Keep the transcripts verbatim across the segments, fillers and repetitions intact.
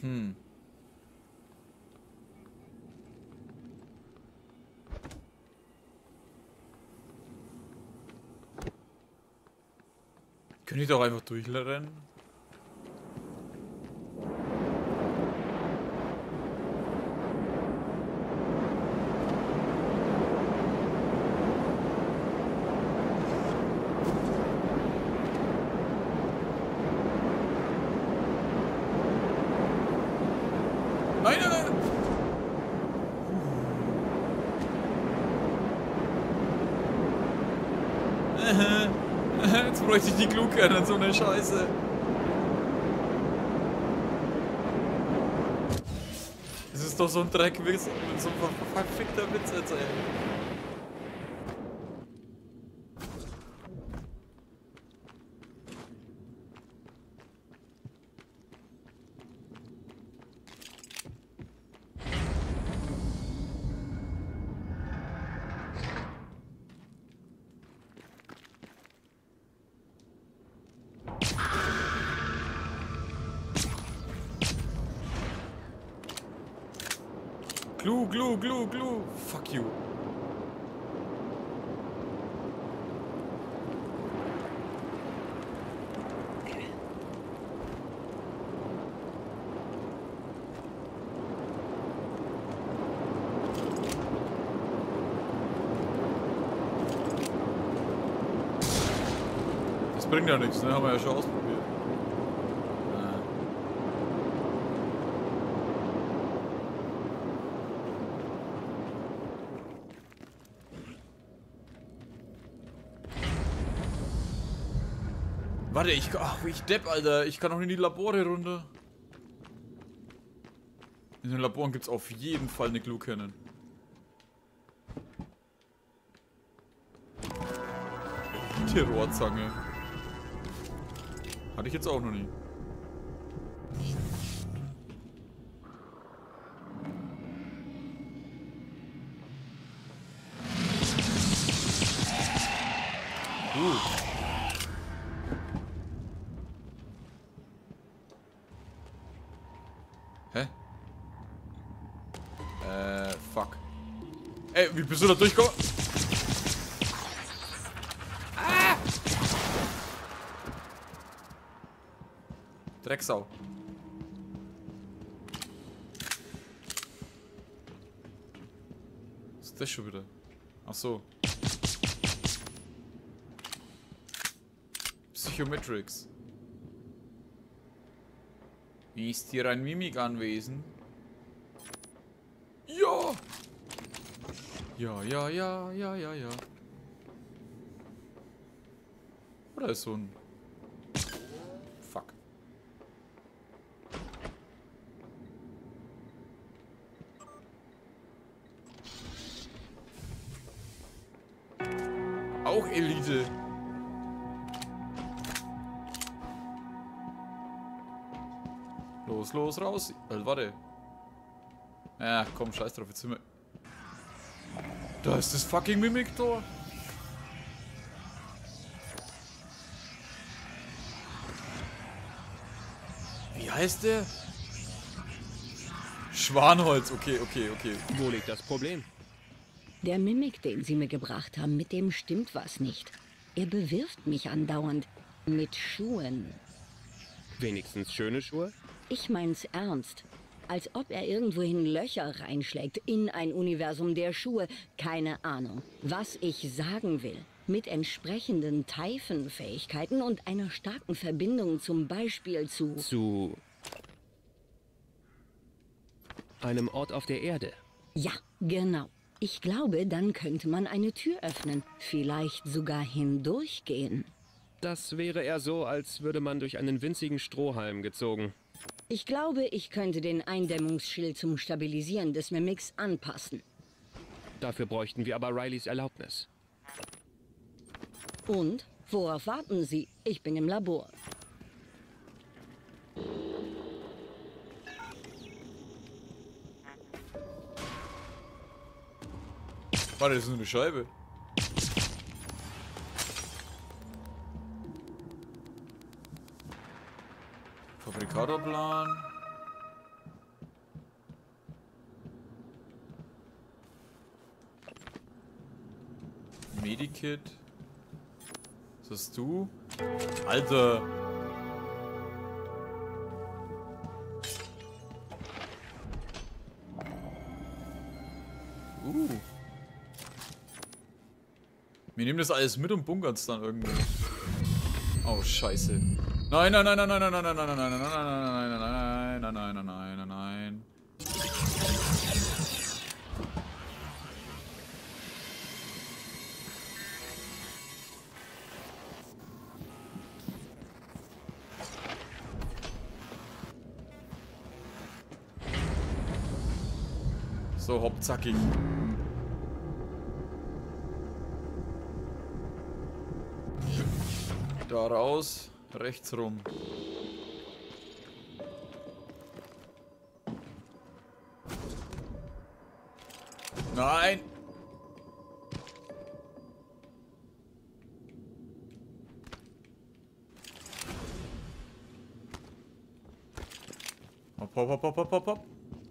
Hm. Könnte ich doch einfach durchrennen? Nein, nein, nein! Jetzt bräuchte ich die Klugkerne, so eine Scheiße. Das ist doch so ein Dreckwitz, so ein verfickter Witz erzählen. Glue, glue, glue, glue. Fuck you. Das bringt ja nichts, ne? Haben wir ja schon ausprobiert. Warte, ich, ach, ich Depp, Alter. Ich kann auch in die Labore runter. In den Laboren gibt es auf jeden Fall eine Glue Cannon. Die Rohrzange. Hatte ich jetzt auch noch nie. Uh. Hä? Äh, fuck. Ey, wie bist du da durchgekommen? Ah! Drecksau. Was ist das schon wieder? Ach so. Psychometrics. Ist hier ein Mimik anwesend? Ja! Ja, ja, ja, ja, ja, ja. Oder ist so ein... Fuck. Auch Elite. Los, los, raus. Äh, warte. Ja, komm, scheiß drauf, jetzt sind wir... Da ist das fucking Mimik-Tor. Wie heißt der? Schwanholz, okay, okay, okay. Wo liegt das Problem? Der Mimik, den Sie mir gebracht haben, mit dem stimmt was nicht. Er bewirft mich andauernd mit Schuhen. Wenigstens schöne Schuhe? Ich mein's ernst. Als ob er irgendwohin Löcher reinschlägt in ein Universum der Schuhe. Keine Ahnung. Was ich sagen will, mit entsprechenden Typhon-Fähigkeiten und einer starken Verbindung zum Beispiel zu... Zu... einem Ort auf der Erde. Ja, genau. Ich glaube, dann könnte man eine Tür öffnen. Vielleicht sogar hindurchgehen. Das wäre eher so, als würde man durch einen winzigen Strohhalm gezogen. Ich glaube, ich könnte den Eindämmungsschild zum Stabilisieren des Mimiks anpassen. Dafür bräuchten wir aber Rileys Erlaubnis. Und? Worauf warten Sie? Ich bin im Labor. Warte, das ist nur eine Scheibe. Fabrikatorplan. Medikit. Was hast du? Alter! Uh. Wir nehmen das alles mit und bunkern es dann irgendwie. Oh, scheiße. Nein, nein, nein, nein, nein, nein, nein, nein, nein, nein, nein, nein, nein, nein, nein, nein, nein, nein, nein, nein. So, hopp, zackig. Da raus, rechts rum. Nein! Hopp, hopp, hopp, hopp, hopp, hopp.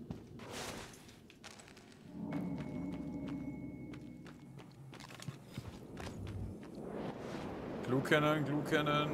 Glue Cannon, Glue Cannon.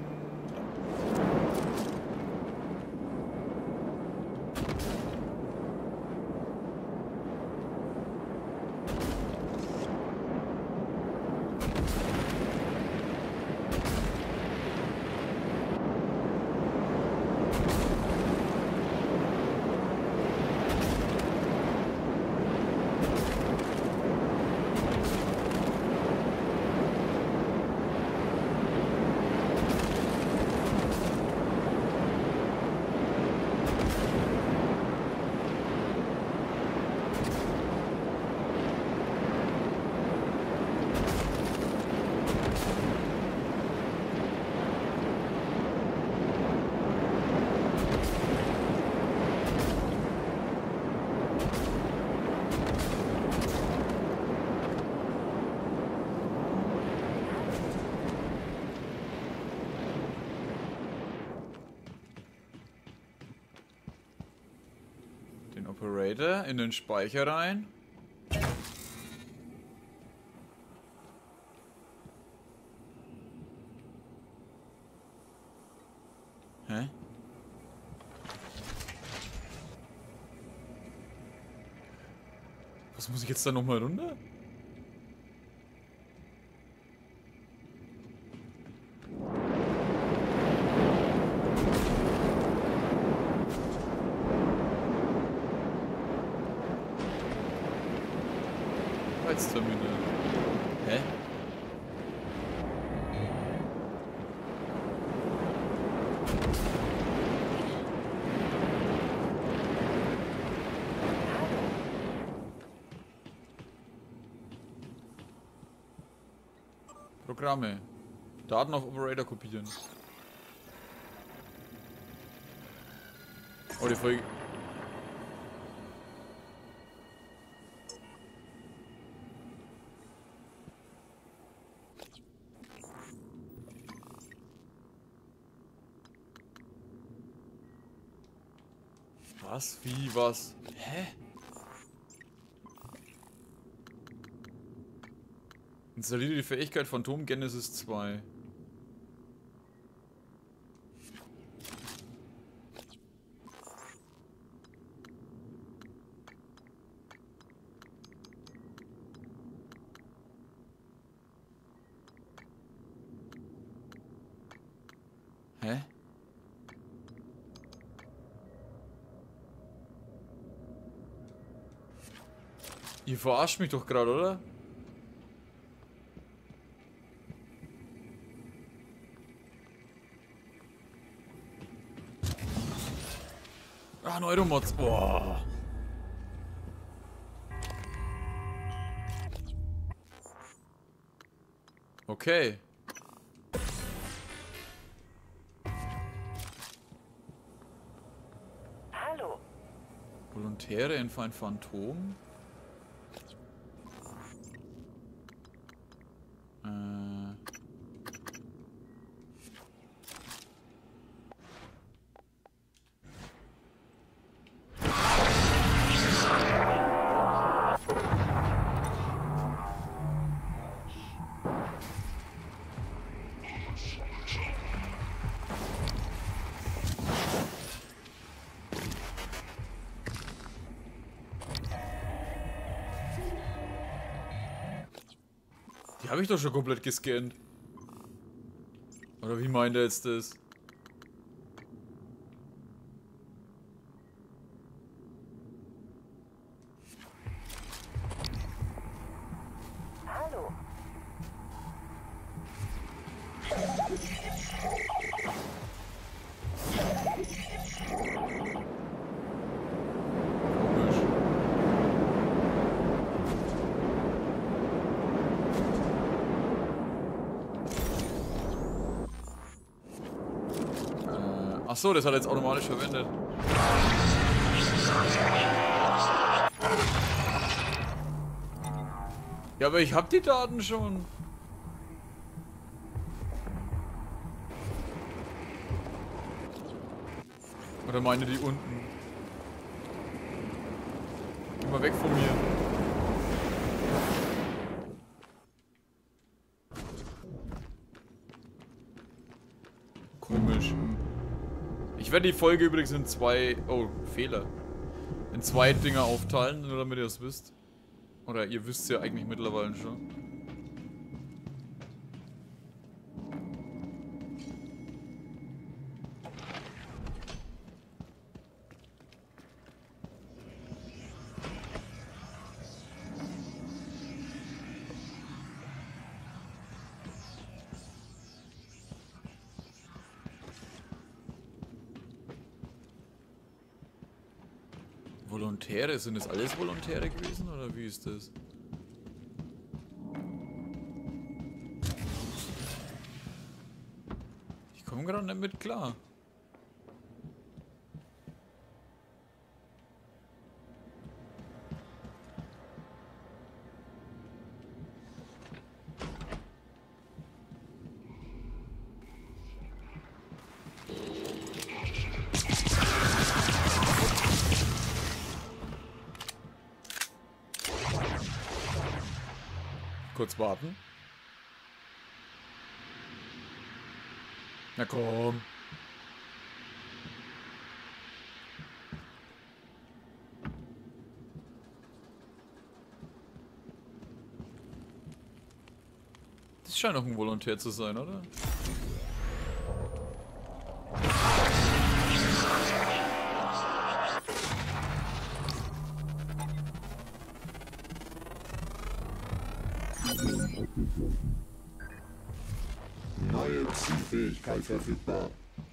Operator in den Speicher rein. Hä? Was muss ich jetzt da nochmal runter? Terminal. Hä? Programme. Daten auf Operator kopieren. Oh, die Folge. Was? Wie? Was? Hä? Installiere die Fähigkeit Phantom Genesis zwei. Hä? Ihr verarscht mich doch gerade, oder? Ah, Neuromods. Oh. Okay. Hallo. Volontäre in ein Phantom. Die habe ich doch schon komplett gescannt. Oder wie meint er jetzt das? Hallo. Komisch. Äh, ach so, das hat er jetzt automatisch verwendet. Ja, aber ich hab die Daten schon. Oder meine die unten? Geh mal weg von mir. Komisch. Ich werde die Folge übrigens in zwei... Oh, Fehler. In zwei Dinger aufteilen, nur damit ihr das wisst. Oder ihr wisst ja eigentlich mittlerweile schon. Volontäre? Sind das alles Volontäre gewesen oder wie ist das? Ich komme gerade nicht mit klar. Kurz warten. Na komm. Das scheint doch ein Volontär zu sein, oder? Neue Zielfähigkeit verfügbar.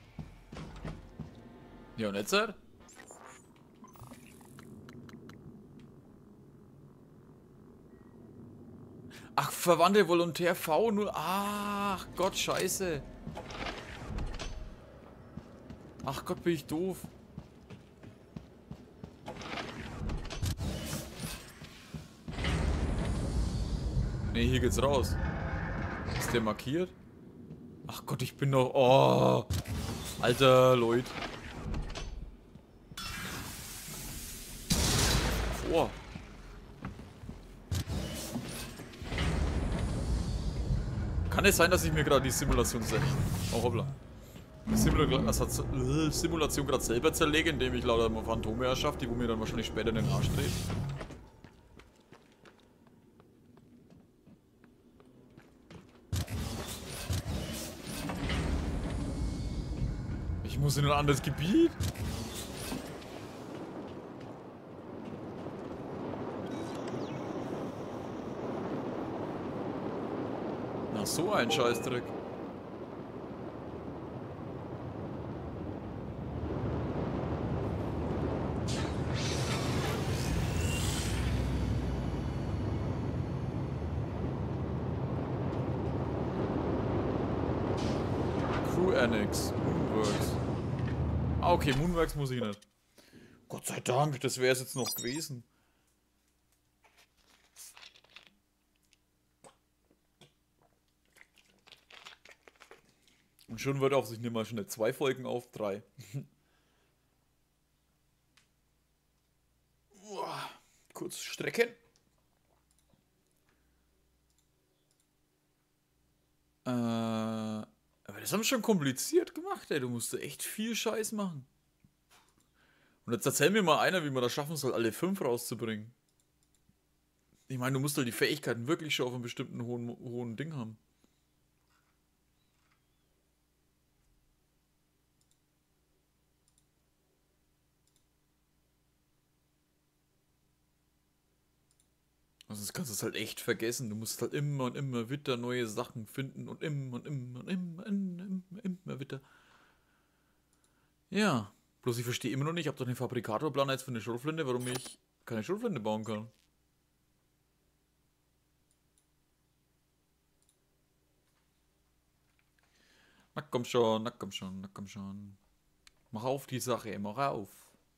Ja, und jetzt? Halt? Ach, verwandte Volontär V null. Ach Gott, scheiße. Ach Gott, bin ich doof. Ne, hier geht's raus. Ist der markiert? Ach Gott, ich bin noch... Oh. Alter Leute. Oh. Kann es sein, dass ich mir gerade die Simulation selber... Oh, hoppla. Die Simula also, äh, Simulation gerade selber zerlege, indem ich lauter Phantome erschaffe, die wo mir dann wahrscheinlich später in den Arsch dreht? Ich muss in ein anderes Gebiet? Na, so ein Scheißdreck. Crew Annex, Moonworks. Ah, okay, Moonworks muss ich nicht. Gott sei Dank, das wäre es jetzt noch gewesen. Und schon wird auf sich nicht mal schnell zwei Folgen auf, drei. Uah, kurz strecken. Äh, aber das haben wir schon kompliziert gemacht, ey. Du musst echt viel Scheiß machen. Und jetzt erzähl mir mal einer, wie man das schaffen soll, alle fünf rauszubringen. Ich meine, du musst halt die Fähigkeiten wirklich schon auf einem bestimmten hohen, hohen Ding haben. Also das kannst du es halt echt vergessen. Du musst halt immer und immer wieder neue Sachen finden und immer und immer und immer, immer, immer, immer wieder. Ja, bloß ich verstehe immer noch nicht, ich habe doch den Fabrikatorplan jetzt für eine Schrotflinte, warum ich keine Schrotflinte bauen kann. Na komm schon, na komm schon, na komm schon. Mach auf die Sache, mach auf.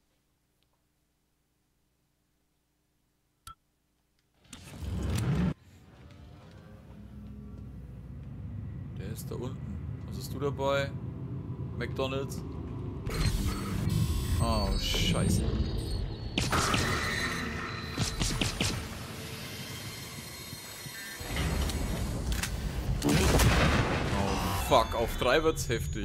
Der ist da unten. Was hast du dabei? McDonald's? Oh, scheiße. Oh, fuck. Auf drei wird's heftig.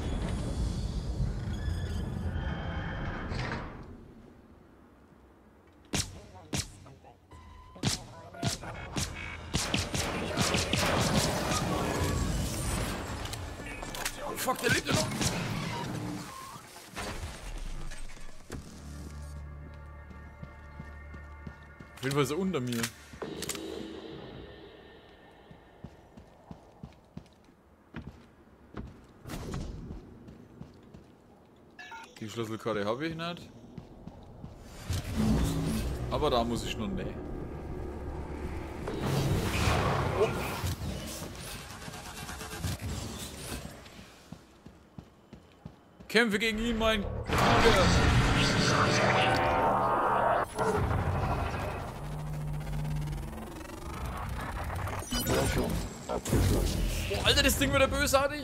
Oh, fuck, der lebt ja noch. Auf jeden Fall ist er unter mir. Die Schlüsselkarte habe ich nicht. Aber da muss ich noch nähen. Oh. Kämpfe gegen ihn, mein Krieger. Oh, Alter, das Ding wird ja bösartig.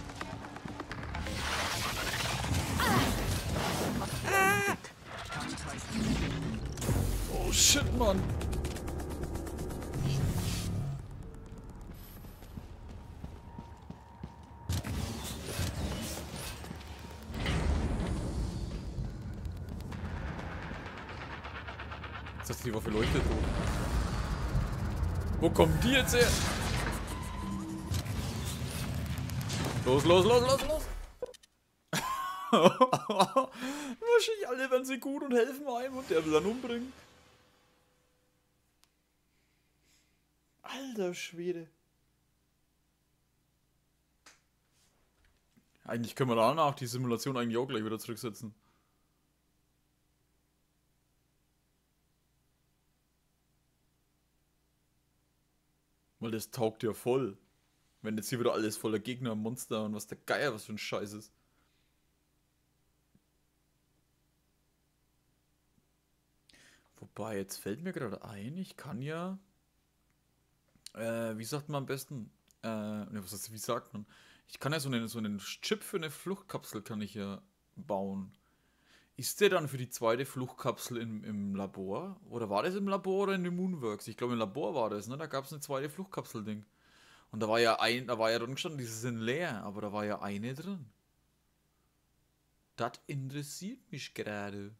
Oh shit, Mann. Jetzt hast du die Waffe leuchtet. Wo kommen die jetzt her? Los, los, los, los, los! Wahrscheinlich alle werden sie gut und helfen einem und der will dann umbringen. Alter Schwede. Eigentlich können wir danach die Simulation eigentlich auch gleich wieder zurücksetzen. Weil das taugt ja voll. Wenn jetzt hier wieder alles voller Gegner, Monster und was der Geier, was für ein Scheiß ist. Wobei, jetzt fällt mir gerade ein, ich kann ja... Äh, wie sagt man am besten? Äh, ne, was heißt, wie sagt man? Ich kann ja so einen, so einen Chip für eine Fluchtkapsel kann ich ja bauen. Ist der dann für die zweite Fluchtkapsel im, im Labor? Oder war das im Labor oder in den Moonworks? Ich glaube im Labor war das, ne? Da gab es eine zweite Fluchtkapsel-Ding. Und da war ja ein, da war ja drin gestanden, diese sind leer, aber da war ja eine drin. Das interessiert mich gerade.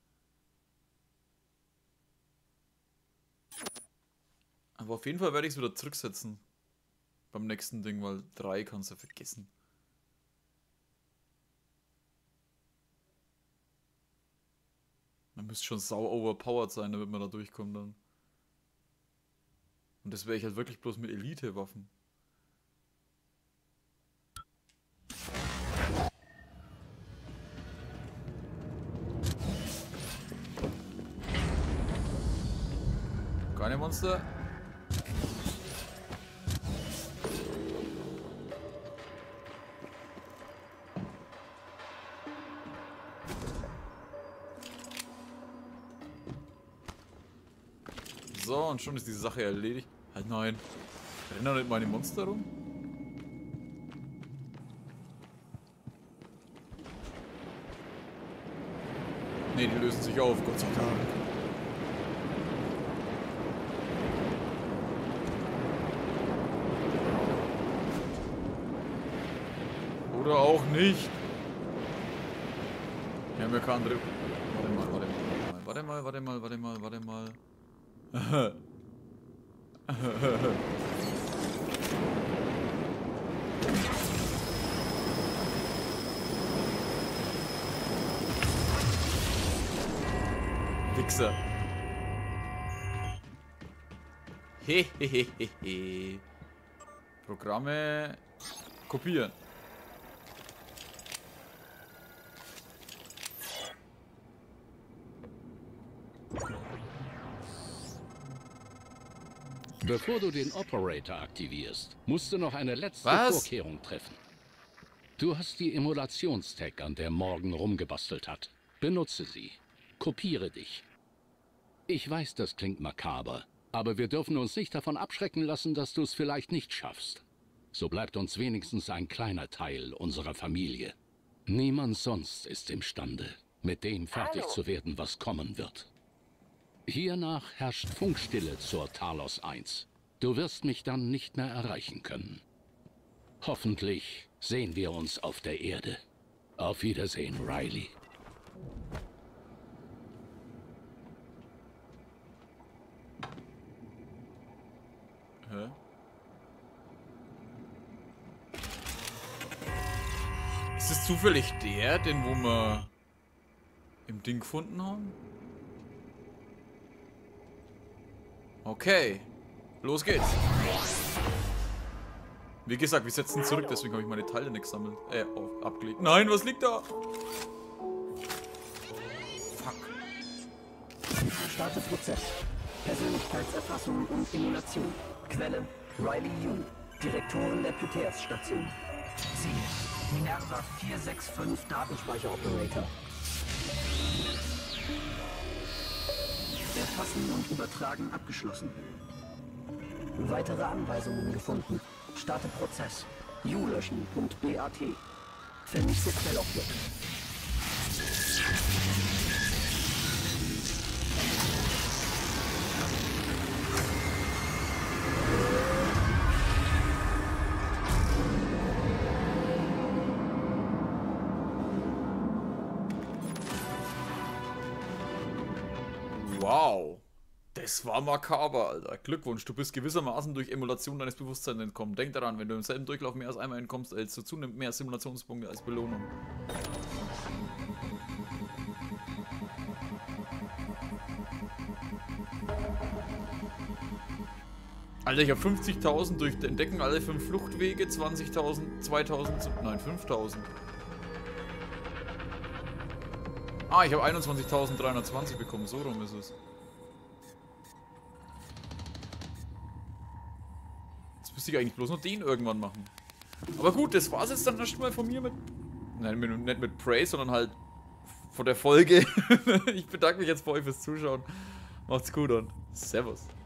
Aber auf jeden Fall werde ich es wieder zurücksetzen. Beim nächsten Ding, weil drei kannst du vergessen. Man müsste schon sau overpowered sein, damit man da durchkommt dann. Und das wäre ich halt wirklich bloß mit Elite-Waffen. Keine Monster. So, und schon ist diese Sache erledigt. Halt nein. Rennen da nicht meine Monster rum? Ne, die lösen sich auf, Gott sei Dank. Oder auch nicht. Wir haben ja keine andere... Warte mal, warte mal, warte mal, warte mal, warte mal, warte mal. Wichser. Hehehehe. Programme kopieren. Bevor du den Operator aktivierst, musst du noch eine letzte Was? Vorkehrung treffen. Du hast die Emulationstech, an der Morgan rumgebastelt hat. Benutze sie. Kopiere dich. Ich weiß, das klingt makaber, aber wir dürfen uns nicht davon abschrecken lassen, dass du es vielleicht nicht schaffst. So bleibt uns wenigstens ein kleiner Teil unserer Familie. Niemand sonst ist imstande, mit dem fertig zu werden, was kommen wird. Hiernach herrscht Funkstille zur Talos eins. Du wirst mich dann nicht mehr erreichen können. Hoffentlich sehen wir uns auf der Erde. Auf Wiedersehen, Riley. Hä? Ist es zufällig der, den wo wir im Ding gefunden haben? Okay. Los geht's. Wie gesagt, wir setzen zurück, deswegen habe ich meine Teile nicht gesammelt. Äh, auf, abgelegt. Nein, was liegt da? Fuck. Starte Prozess. Persönlichkeitserfassung und Emulation. Quelle: Riley Yu, Direktorin der Pytheas-Station. Ziel: Minerva vier sechs fünf Datenspeicher-Operator. Erfassen und Übertragen abgeschlossen. Weitere Anweisungen gefunden. Starte Prozess. Yu löschen.bat. Vernichte Quellobjekt. Wow. Das war makaber, Alter. Glückwunsch, du bist gewissermaßen durch Emulation deines Bewusstseins entkommen. Denk daran, wenn du im selben Durchlauf mehr als einmal entkommst, als du zunimmt mehr Simulationspunkte als Belohnung. Alter, ich habe fünfzigtausend durch Entdecken alle fünf Fluchtwege, zwanzigtausend, zweitausend, nein, fünftausend. Ah, ich habe einundzwanzigtausenddreihundertzwanzig bekommen, so rum ist es. Jetzt müsste ich eigentlich bloß noch den irgendwann machen. Aber gut, das war's jetzt dann erstmal von mir mit... Nein, mit, nicht mit Prey, sondern halt von der Folge. Ich bedanke mich jetzt bei euch fürs Zuschauen. Macht's gut und Servus.